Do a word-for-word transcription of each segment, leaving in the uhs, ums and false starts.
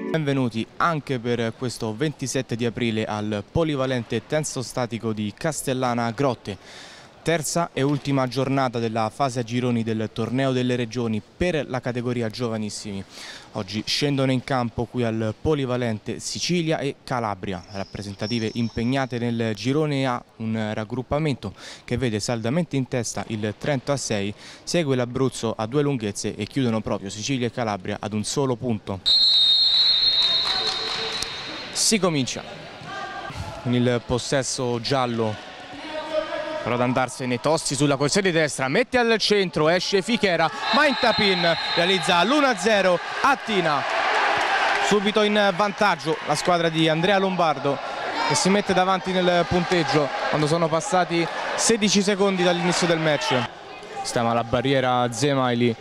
Benvenuti anche per questo ventisette di aprile al polivalente tenso statico di Castellana Grotte. Terza e ultima giornata della fase a gironi del torneo delle regioni per la categoria giovanissimi. Oggi scendono in campo qui al polivalente Sicilia e Calabria, rappresentative impegnate nel girone A, un raggruppamento che vede saldamente in testa il Trento a sei, segue l'Abruzzo a due lunghezze e chiudono proprio Sicilia e Calabria ad un solo punto. Si comincia con il possesso giallo, però ad andarsene Tosti sulla corsia di destra, mette al centro, esce Fichera, ma in tap-in realizza l'uno a zero Attina. Subito in vantaggio la squadra di Andrea Lombardo, che si mette davanti nel punteggio quando sono passati sedici secondi dall'inizio del match. Stama la barriera Zemaili,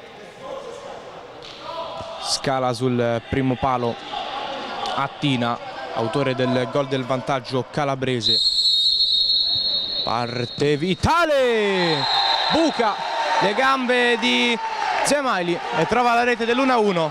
scala sul primo palo Attina, autore del gol del vantaggio calabrese. Parte Vitale, buca le gambe di Zemaili e trova la rete dell'uno a uno.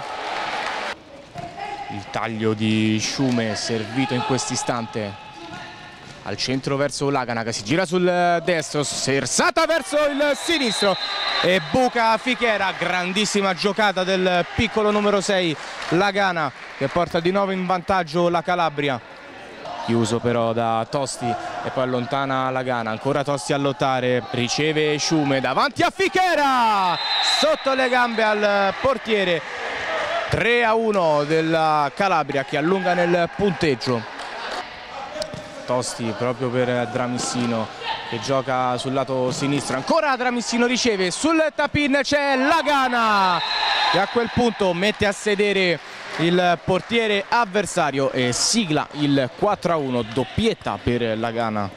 Il taglio di Sciume servito in questo istante al centro verso Lagana, che si gira sul destro, sersata verso il sinistro e buca Fichera. Grandissima giocata del piccolo numero sei Lagana, che porta di nuovo in vantaggio la Calabria. Chiuso però da Tosti e poi allontana Lagana, ancora Tosti a lottare, riceve Sciume davanti a Fichera, sotto le gambe al portiere. Tre a uno della Calabria, che allunga nel punteggio. Tosti proprio per Dramissino, che gioca sul lato sinistro, ancora Dramissino riceve, sul tap-in c'è Lagana, che a quel punto mette a sedere il portiere avversario e sigla il quattro a uno, doppietta per Lagana.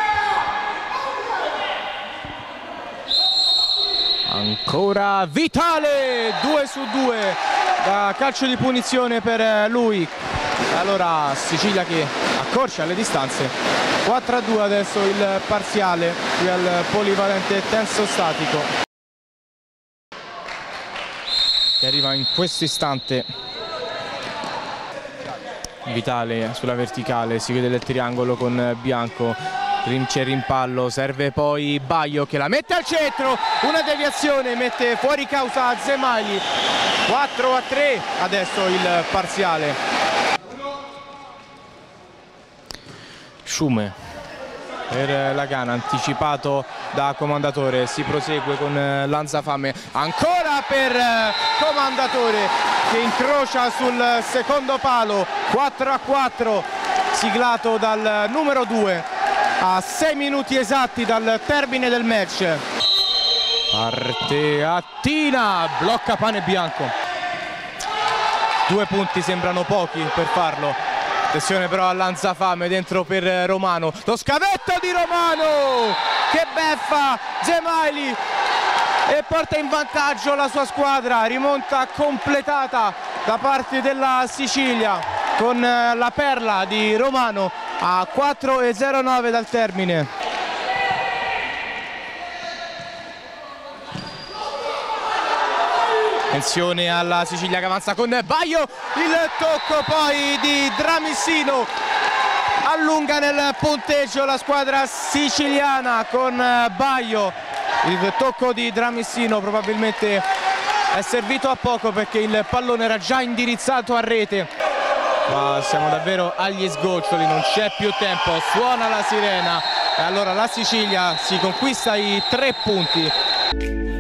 Ancora Vitale, due su due da calcio di punizione per lui. Allora Sicilia che accorcia le distanze, quattro a due adesso il parziale qui al polivalente tenso statico, che arriva in questo istante. Vitale sulla verticale, si vede il triangolo con Bianco, c'è rimpallo, serve poi Baio che la mette al centro, una deviazione mette fuori causa Zemaili. Quattro a tre adesso il parziale. Sciume per Lagana, anticipato da Comandatore, si prosegue con Lanzafame, ancora per Comandatore che incrocia sul secondo palo. Quattro a quattro, siglato dal numero due a sei minuti esatti dal termine del match. Parte Attina, blocca Pane Bianco. Due punti sembrano pochi per farlo. Attenzione però a Lanzafame dentro per Romano, lo scavetto di Romano che beffa Zemaili e porta in vantaggio la sua squadra. Rimonta completata da parte della Sicilia con la perla di Romano a quattro e zero nove dal termine. Attenzione alla Sicilia che avanza con Baio, il tocco poi di Dramissino, allunga nel punteggio la squadra siciliana con Baio. Il tocco di Dramissino probabilmente è servito a poco perché il pallone era già indirizzato a rete. Ma siamo davvero agli sgoccioli, non c'è più tempo, suona la sirena e allora la Sicilia si conquista i tre punti.